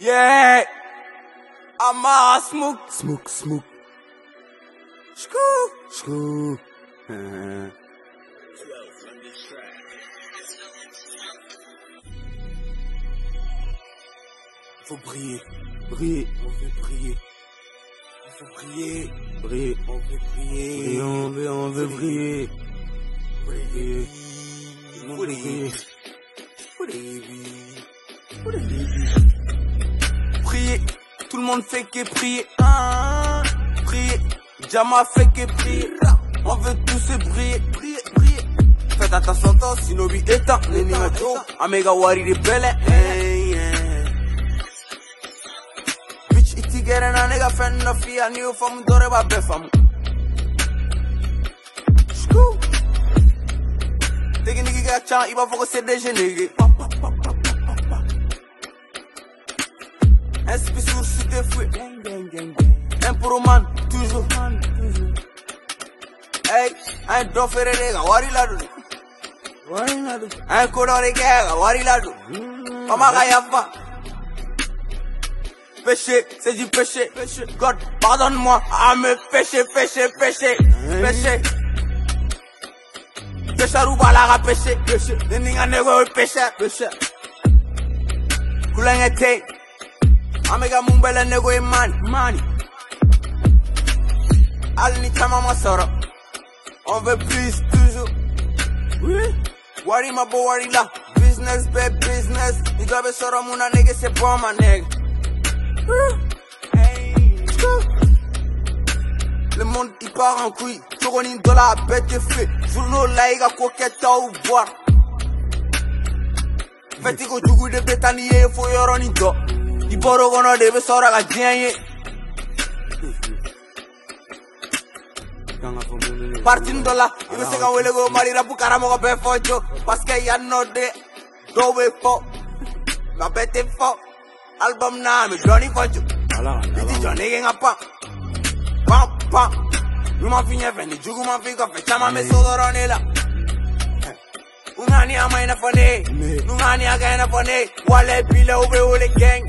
Yeah, I'm a smoke. Smoke. Skoo. Faut briller, on veut briller. Il faut briller, on veut briller. On veut briller. Prier, tout le monde fait que prier. Prier, Jama fait que prier. On veut tous briller. Faites attention, Sinobi étant, Nenimato, Amega Wari de Bele. Bitch, iti gere na nigga fan no fear, new fam, dore ba befam. Skoo. Tegi nigga chan, iba foko se deje nigga. SP sur cité fouet. Un pro man, toujours. Hey, un don ferre nigga, wari ladu. Un color nigga, wari ladu. Mama Gayafa. Péché, c'est du péché. God, pardonne-moi à me péché. Péché. Pécharouba la péché. Les niggas nego péché. Koulangete. Amega mumbele nego e mani. Alni chama soro. On veut plus toujours. Oui. Wari ma bo wari la. Business, babe, business. You gotta soro muna nigga c'est bon ma nigga. Le monde il part en couille. Tourne dans la bête de feu. Journaux là il a coquette au boire. Faites que tu goûtes de bétanier. Faut y avoir un ido. Il boro gono debe sora la dianye. Partin là, il veut se gagner le go marira pour caramo be fojo. Parce que y'a no de dobe fo. La bête est fo. Album name Johnny Fojo. Didi Johnny genga pam. Numa finye feni jugu man figo fe chama me sodorone la. Ungani ama ina fone. Nungani aga ina fone. Wale pile ube ule gang.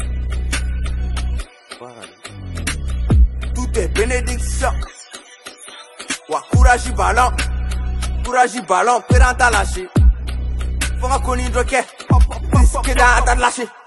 Tout est bénédiction. Wa courage ballon, peranta lâché. Faut qu'on y drogue. Disque d'à lâché.